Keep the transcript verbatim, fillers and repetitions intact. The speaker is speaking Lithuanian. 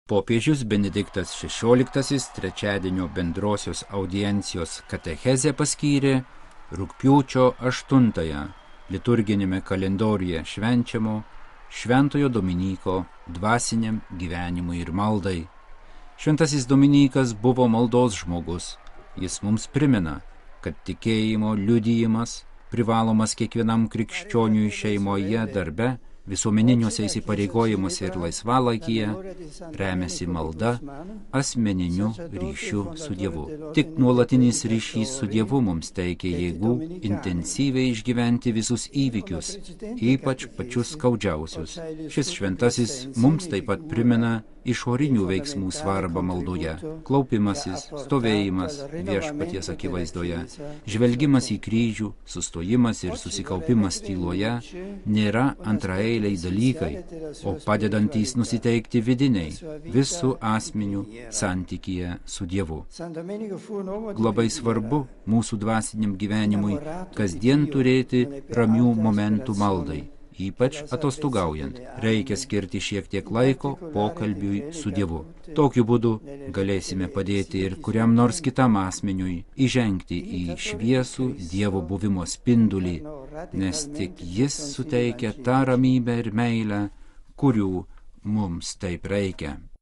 Popiežius Benediktas šešioliktasis trečiadienio bendrosios audiencijos katechezę paskyrė rugpjūčio aštuntąją liturginėme kalendoriuje švenčiamo Šventojo Dominyko dvasiniam gyvenimui ir maldai. Šventasis Dominykas buvo maldos žmogus. Jis mums primena, kad tikėjimo liudijimas privalomas kiekvienam krikščioniui šeimoje, darbe, visuomeniniuose įsipareigojimuose ir laisvalaikyje remiasi malda, asmeniniu ryšiu su Dievu. Tik nuolatinis ryšys su Dievu mums teikia jėgų intensyviai išgyventi visus įvykius, ypač pačius skaudžiausius. Šis šventasis mums taip pat primena išorinių veiksmų svarbą maldoje. Klaupimasis, stovėjimas viešpaties akivaizdoje, žvelgimas į kryžių, sustojimas ir susikaupimas tyloje nėra antraeiliai dalykai, o padedantys nusiteikti vidiniai, visų asmenių santykyje su Dievu. Labai svarbu mūsų dvasiniam gyvenimui kasdien turėti ramių momentų maldai. Ypač atostogaujant, reikia skirti šiek tiek laiko pokalbiui su Dievu. Tokiu būdu galėsime padėti ir kuriam nors kitam asmeniui įžengti į šviesų Dievo buvimo spindulį, nes tik Jis suteikia tą ramybę ir meilę, kurių mums taip reikia.